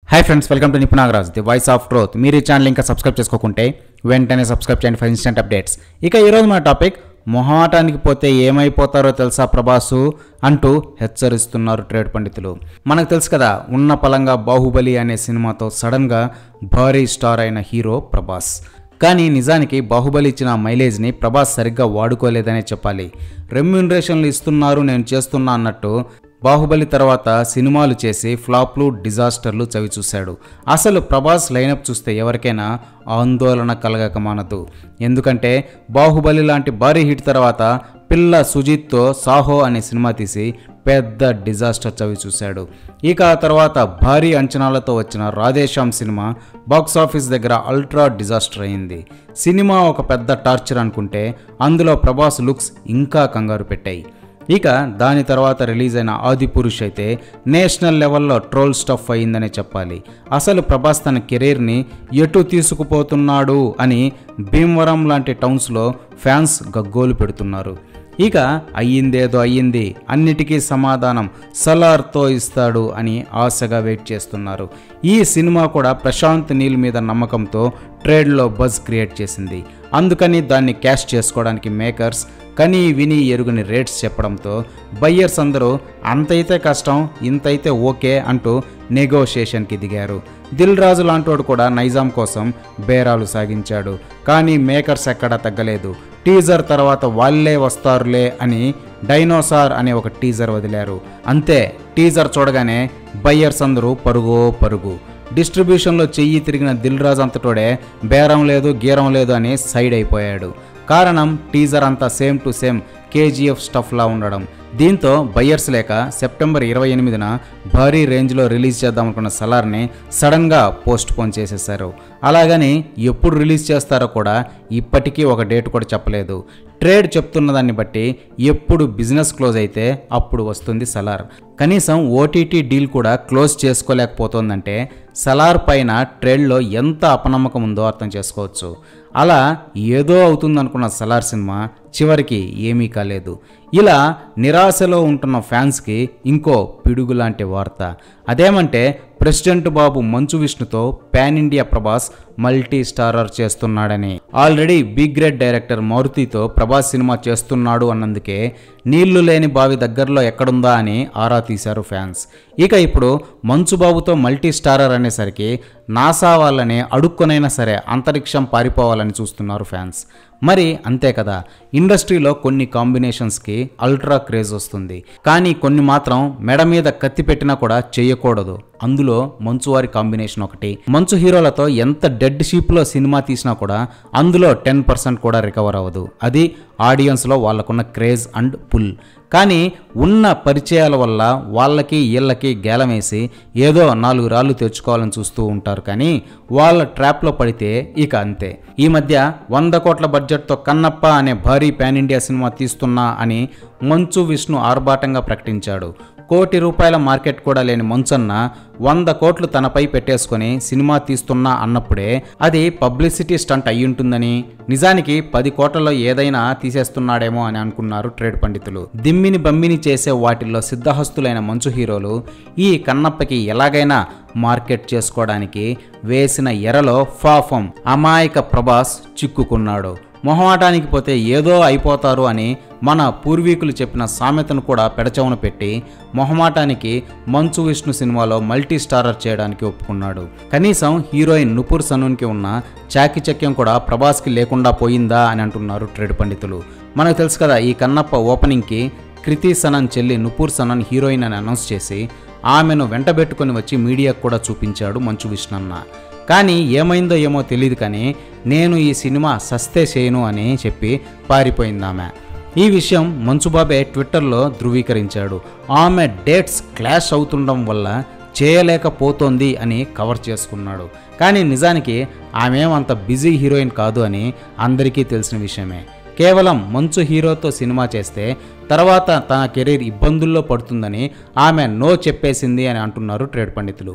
Hi friends, welcome to Nippu Nagaraj the voice of truth. మీరు ఈ channel ఇంకా సబ్స్క్రైబ్ చేసుకోకుంటే వెంటనే సబ్స్క్రైబ్ చేయండి ఫర్ ఇన్స్టెంట్ అప్డేట్స్। ఇక ఈ రోజు మన టాపిక్ మొహాటానికి పోతే ఏమైపోతారో తెలుసా ప్రభాసు అంటూ హెచ్చరిస్తున్నారు ట్రేడ్ పండితులు। మనకు తెలుసు కదా, ఉన్న పలంగా బాహుబలి అనే సినిమాతో సడన్గా భారీ స్టార్ అయిన హీరో ప్రభాస్। కానీ నిజానికి బాహుబలి ఇచ్చిన మైలేజ్ని ప్రభాస్ సరిగ్గా వాడుకోలేదనే చెప్పాలి। రెమ్యూనరేషన్లు ఇస్తున్నారు, నేను చేస్తున్నా అన్నట్టు బాహుబలి తర్వాత సినిమాలు చేసి ఫ్లాప్లు, డిజాస్టర్లు చవి చూశాడు। అసలు ప్రభాస్ లైనప్ చూస్తే ఎవరికైనా ఆందోళన కలగక మానదు। ఎందుకంటే బాహుబలి లాంటి భారీ హిట్ తర్వాత పిల్ల సుజిత్తో సాహో అనే సినిమా తీసి పెద్ద డిజాస్టర్ చవి చూశాడు। ఇక ఆ తర్వాత భారీ అంచనాలతో వచ్చిన రాధేశ్యామ్ సినిమా బాక్సాఫీస్ దగ్గర అల్ట్రా డిజాస్టర్ అయింది। సినిమా ఒక పెద్ద టార్చర్ అనుకుంటే అందులో ప్రభాస్ లుక్స్ ఇంకా కంగారు పెట్టాయి। ఇక దాని తర్వాత రిలీజ్ అయిన ఆదిపురుష్ అయితే నేషనల్ లెవెల్లో ట్రోల్ స్టఫ్ అయిందనే చెప్పాలి। అసలు ప్రభాస్ తన కెరీర్ని ఎటు తీసుకుపోతున్నాడు అని భీమవరం లాంటి టౌన్స్లో ఫ్యాన్స్ గగ్గోలు పెడుతున్నారు। ఇక అయ్యిందేదో అయ్యింది, అన్నిటికీ సమాధానం సలార్తో ఇస్తాడు అని ఆశగా వెయిట్ చేస్తున్నారు। ఈ సినిమా కూడా ప్రశాంత్ నీల్ మీద నమ్మకంతో ట్రేడ్లో బజ్ క్రియేట్ చేసింది। అందుకని దాన్ని క్యాష్ చేసుకోవడానికి మేకర్స్ కనీ విని ఎరుగని రేట్స్ చెప్పడంతో బయ్యర్స్ అందరూ అంతైతే కష్టం, ఇంతైతే ఓకే అంటూ నెగోషియేషన్కి దిగారు। దిల్ రాజు లాంటోడు కూడా నైజాం కోసం బేరాలు సాగించాడు, కానీ మేకర్స్ ఎక్కడా తగ్గలేదు। టీజర్ తర్వాత వాళ్ళే వస్తారులే అని డైనోసార్ అనే ఒక టీజర్ వదిలారు। అంతే, టీజర్ చూడగానే బయ్యర్స్ అందరూ పరుగు డిస్ట్రిబ్యూషన్లో చెయ్యి తిరిగిన దిల్ రాజు అంతటోడే బేరం లేదు గీరం లేదు అని సైడ్ అయిపోయాడు। కారణం టీజర్ అంతా సేమ్ టు సేమ్ కేజీఎఫ్ స్టఫ్లా ఉండడం। దీంతో బయ్యర్స్ లేక సెప్టెంబర్ 28న భారీ రేంజ్లో రిలీజ్ చేద్దామనుకున్న సలార్ని సడన్గా పోస్ట్ పోన్ చేసేశారు। అలాగని ఎప్పుడు రిలీజ్ చేస్తారో కూడా ఇప్పటికీ ఒక డేట్ కూడా చెప్పలేదు। ట్రేడ్ చెప్తున్న దాన్ని బట్టి ఎప్పుడు బిజినెస్ క్లోజ్ అయితే అప్పుడు వస్తుంది సలార్। కనీసం ఓటీటీ డీల్ కూడా క్లోజ్ చేసుకోలేకపోతుందంటే సలార్ పైన ట్రేడ్లో ఎంత అపనమ్మకం ఉందో అర్థం చేసుకోవచ్చు। అలా ఏదో అవుతుందనుకున్న సలార్ సినిమా చివరికి ఏమీ కాలేదు। ఇలా నిరాశలో ఉంటున్న ఫ్యాన్స్కి ఇంకో పిడుగు లాంటి వార్త। అదేమంటే ప్రెసిడెంట్ బాబు మంచు విష్ణుతో pan India Prabhas multi starrer చేస్తున్నాడని। ఆల్రెడీ బిగ్ గ్రేట్ డైరెక్టర్ మారుతితో ప్రభాస్ సినిమా చేస్తున్నాడు అన్నందుకే నీళ్లు లేని బావి దగ్గరలో ఎక్కడుందా అని ఆరా తీశారు ఫ్యాన్స్। ఇక ఇప్పుడు మంచు బాబుతో మల్టీ స్టారర్ అనేసరికి నాసా వాళ్ళని అడుక్కొనైనా సరే అంతరిక్షం పారిపోవాలని చూస్తున్నారు ఫ్యాన్స్। మరి అంతే కదా, ఇండస్ట్రీలో కొన్ని కాంబినేషన్స్కి అల్ట్రా క్రేజ్ వస్తుంది, కానీ కొన్ని మాత్రం మెడ మీద కత్తి పెట్టినా కూడా చేయకూడదు। అందులో మంచు వారి కాంబినేషన్ ఒకటి। మంచు హీరోలతో ఎంత డెడ్ షీప్లో సినిమా తీసినా కూడా అందులో 10% కూడా రికవర్ అవ్వదు। అది ఆడియన్స్లో వాళ్ళకున్న క్రేజ్ అండ్ పుల్। కానీ ఉన్న పరిచయాల వల్ల వాళ్ళకి వీళ్ళకి గేలం వేసి ఏదో 4 రాళ్ళు తెచ్చుకోవాలని చూస్తూ ఉంటారు, కానీ వాళ్ళ ట్రాప్లో పడితే ఇక అంతే। ఈ మధ్య 100 కోట్ల బడ్జెట్తో కన్నప్ప అనే భారీ పాన్ ఇండియా సినిమా తీస్తున్నా అని మంచు విష్ణు ఆర్భాటంగా ప్రకటించాడు। ₹1 కోటి మార్కెట్ కూడా లేని మంచన్న 100 కోట్లు తనపై పెట్టేసుకొని సినిమా తీస్తున్నా అన్నప్పుడే అది పబ్లిసిటీ స్టంట్ అయ్యుంటుందని, నిజానికి 10 కోట్లలో ఏదైనా తీసేస్తున్నాడేమో అని అనుకున్నారు ట్రేడ్ పండితులు। దిమ్మిని బమ్మిని చేసే వాటిల్లో సిద్ధహస్తులైన మంచు హీరోలు ఈ కన్నప్పకి ఎలాగైనా మార్కెట్ చేసుకోవడానికి వేసిన ఎరలో పాపం అమాయక ప్రభాస్ చిక్కుకున్నాడు। మొహమాటానికి పోతే ఏదో అయిపోతారు అని మన పూర్వీకులు చెప్పిన సామెతను కూడా పెడచవున పెట్టి మొహమాటానికి మంచు విష్ణు సినిమాలో మల్టీ స్టారర్ చేయడానికి ఒప్పుకున్నాడు। కనీసం హీరోయిన్ నుపూర్ సనూన్కి ఉన్న చాకిచక్యం కూడా ప్రభాస్కి లేకుండా పోయిందా అని అంటున్నారు ట్రేడ్ పండితులు। మనకు తెలుసు కదా, ఈ కన్నప్ప ఓపెనింగ్కి కృతి సనన్ చెల్లి నుపూర్ సనన్ హీరోయిన్ అని అనౌన్స్ చేసి ఆమెను వెంటబెట్టుకొని వచ్చి మీడియాకు కూడా చూపించాడు మంచు విష్ణన్న। కానీ ఏమైందో ఏమో తెలియదు, కానీ నేను ఈ సినిమా సస్తే చేయను అని చెప్పి పారిపోయింది ఆమె। ఈ విషయం మంచుబాబే ట్విట్టర్లో ధృవీకరించాడు। ఆమె డేట్స్ క్లాష్ అవుతుండడం వల్ల చేయలేకపోతోంది అని కవర్ చేసుకున్నాడు, కానీ నిజానికి ఆమె అంత బిజీ హీరోయిన్ కాదు అని అందరికీ తెలిసిన విషయమే। కేవలం మంచు హీరోతో సినిమా చేస్తే తర్వాత తన కెరీర్ ఇబ్బందుల్లో పడుతుందని ఆమె నో చెప్పేసింది అని అంటున్నారు ట్రేడ్ పండితులు।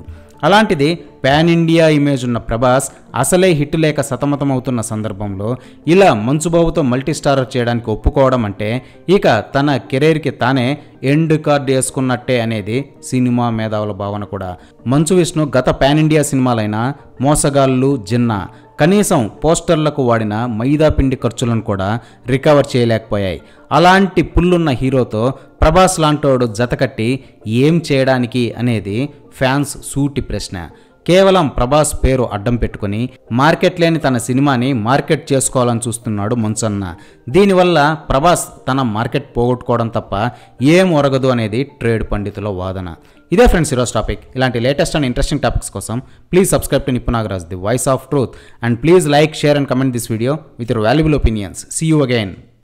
అలాంటిది పాన్ ఇండియా ఇమేజ్ ఉన్న ప్రభాస్ అసలే హిట్ లేక సతమతమవుతున్న సందర్భంలో ఇలా మంచుబాబుతో మల్టీ స్టారర్ చేయడానికి ఒప్పుకోవడం అంటే ఇక తన కెరీర్కి తానే ఎండ్ కార్డ్ వేసుకున్నట్టే అనేది సినిమా మేధావుల భావన కూడా. మంచు విష్ణు గత పాన్ ఇండియా సినిమాలైన మోసగాళ్ళు, జిన్నా కనీసం పోస్టర్లకు వాడిన మైదా పిండి ఖర్చులను కూడా రికవర్ చేయలేకపోయాయి. అలాంటి పుల్లున్న హీరోతో ప్రభాస్ లాంటోడు జతకట్టి ఏం చేయడానికి అనేది ఫ్యాన్స్ సూటి ప్రశ్న. కేవలం ప్రభాస్ పేరు అడ్డం పెట్టుకుని మార్కెట్ లేని తన సినిమాని మార్కెట్ చేసుకోవాలని చూస్తున్నాడు మంచన్న. దీనివల్ల ప్రభాస్ తన మార్కెట్ పోగొట్టుకోవడం తప్ప ఏం ఒరగదు అనేది ట్రేడ్ పండితుల వాదన. ఇదే ఫ్రెండ్స్ ఈరోజు టాపిక్. ఇలాంటి లేటెస్ట్ అండ్ ఇంట్రెస్టింగ్ టాపిక్స్ కోసం please subscribe to Nippu Nagaraj, the voice of truth, and please like, share and comment this video with your valuable opinions. See you again.